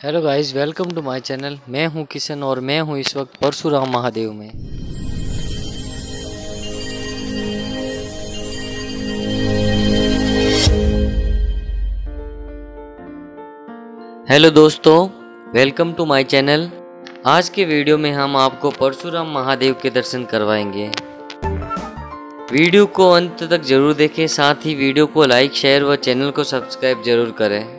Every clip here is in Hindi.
Hello guys, welcome to my channel. मैं हूं किशन और मैं हूं इस वक्त परशुराम महादेव में। हेलो दोस्तों, वेलकम टू माय चैनल। आज के वीडियो में हम आपको परशुराम महादेव के दर्शन करवाएंगे। वीडियो को अंत तक जरूर देखें, साथ ही वीडियो को लाइक, शेयर व चैनल को सब्सक्राइब जरूर करें।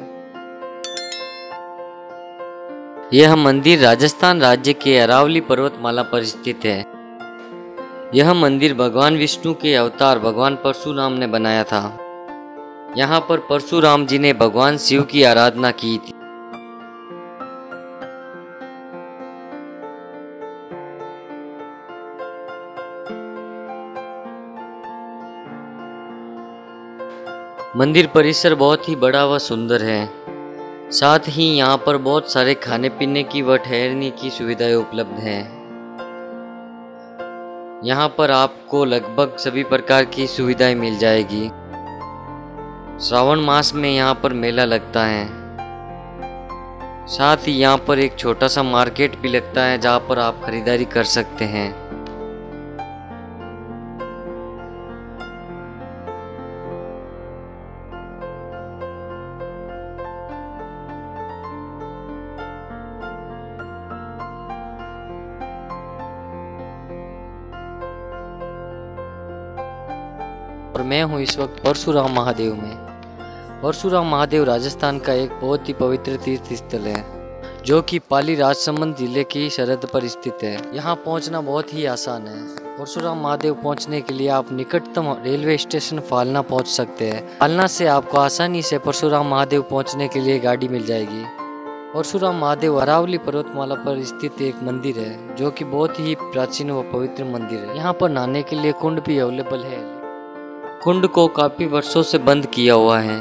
यह मंदिर राजस्थान राज्य के अरावली पर्वतमाला पर स्थित है। यह मंदिर भगवान विष्णु के अवतार भगवान परशुराम ने बनाया था। यहाँ पर परशुराम जी ने भगवान शिव की आराधना की थी। मंदिर परिसर बहुत ही बड़ा व सुंदर है। साथ ही यहाँ पर बहुत सारे खाने पीने की व ठहरने की सुविधाएं उपलब्ध हैं। यहाँ पर आपको लगभग सभी प्रकार की सुविधाएं मिल जाएगी। श्रावण मास में यहाँ पर मेला लगता है। साथ ही यहाँ पर एक छोटा सा मार्केट भी लगता है जहाँ पर आप खरीदारी कर सकते हैं। और मैं हूं इस वक्त परशुराम महादेव में। परशुराम महादेव राजस्थान का एक बहुत ही पवित्र तीर्थ स्थल है जो कि पाली राजसमंद जिले की सरहद पर स्थित है। यहाँ पहुँचना बहुत ही आसान है। परशुराम महादेव पहुँचने के लिए आप निकटतम रेलवे स्टेशन फालना पहुँच सकते हैं। फालना से आपको आसानी से परशुराम महादेव पहुँचने के लिए गाड़ी मिल जाएगी। परशुराम महादेव अरावली पर्वतमाला पर स्थित एक मंदिर है जो कि बहुत ही प्राचीन व पवित्र मंदिर है। यहाँ पर नहाने के लिए कुंड भी अवेलेबल है। कुंड को काफी वर्षों से बंद किया हुआ है।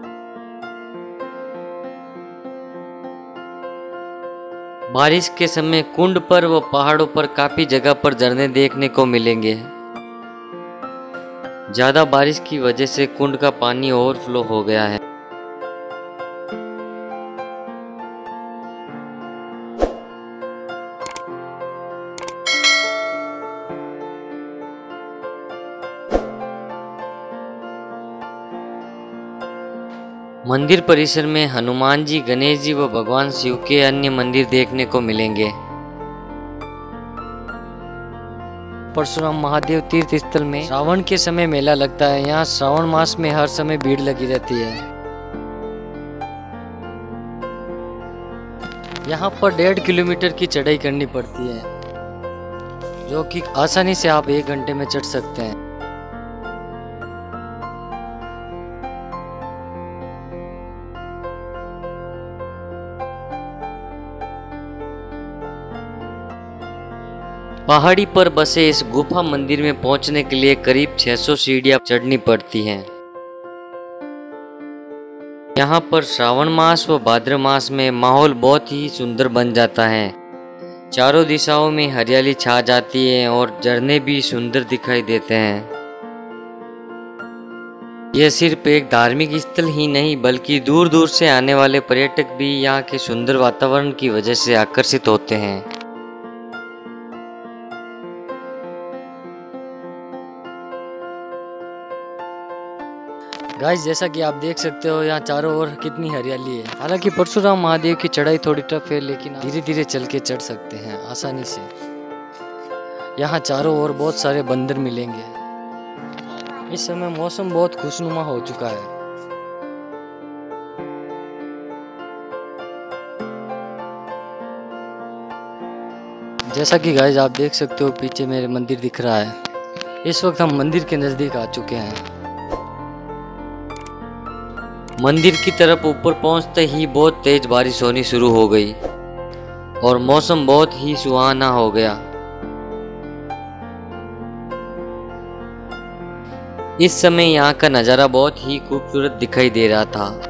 बारिश के समय कुंड पर व पहाड़ों पर काफी जगह पर झरने देखने को मिलेंगे। ज्यादा बारिश की वजह से कुंड का पानी ओवरफ्लो हो गया है। मंदिर परिसर में हनुमान जी, गणेश जी व भगवान शिव के अन्य मंदिर देखने को मिलेंगे। परशुराम महादेव तीर्थ स्थल में श्रावण के समय मेला लगता है। यहाँ श्रावण मास में हर समय भीड़ लगी रहती है। यहाँ पर 1.5 किलोमीटर की चढ़ाई करनी पड़ती है जो कि आसानी से आप 1 घंटे में चढ़ सकते हैं। पहाड़ी पर बसे इस गुफा मंदिर में पहुंचने के लिए करीब 600 सीढ़ियां चढ़नी पड़ती हैं। यहाँ पर श्रावण मास व भाद्र मास में माहौल बहुत ही सुंदर बन जाता है। चारों दिशाओं में हरियाली छा जाती है और झरने भी सुंदर दिखाई देते हैं। यह सिर्फ एक धार्मिक स्थल ही नहीं बल्कि दूर दूर से आने वाले पर्यटक भी यहाँ के सुंदर वातावरण की वजह से आकर्षित होते हैं। गाइस, जैसा कि आप देख सकते हो यहाँ चारों ओर कितनी हरियाली है। हालांकि परशुराम महादेव की चढ़ाई थोड़ी टफ है लेकिन धीरे धीरे चल के चढ़ सकते हैं आसानी से। यहाँ चारों ओर बहुत सारे बंदर मिलेंगे। इस समय मौसम बहुत खुशनुमा हो चुका है। जैसा कि गाइस आप देख सकते हो पीछे मेरे मंदिर दिख रहा है। इस वक्त हम मंदिर के नजदीक आ चुके हैं। मंदिर की तरफ ऊपर पहुंचते ही बहुत तेज बारिश होनी शुरू हो गई और मौसम बहुत ही सुहाना हो गया। इस समय यहाँ का नज़ारा बहुत ही खूबसूरत दिखाई दे रहा था।